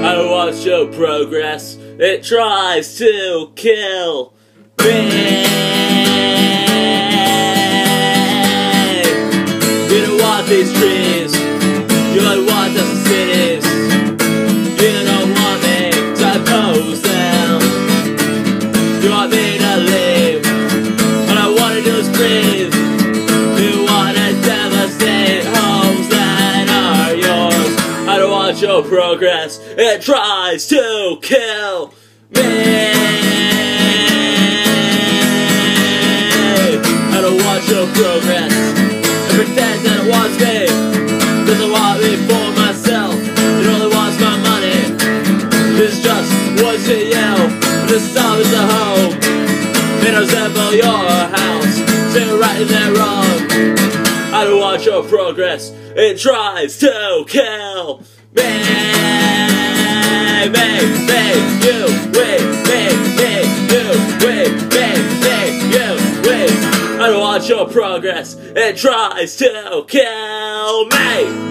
I don't watch your progress. It tries to kill me. You don't want these trees. You don't want the cities. You don't want me to oppose them. You want me to leave. All I want to do is breathe. You want to devastate homes that are yours. I don't want your progress. It tries to kill me. I don't want your progress. It pretends that it wants me. Doesn't want me for myself. It only wants my money. It's just words to yell. The storm is a home. It resemble your house. Say right and they're wrong. I don't want your progress. It tries to kill me. I don't want your progress. It tries to kill me.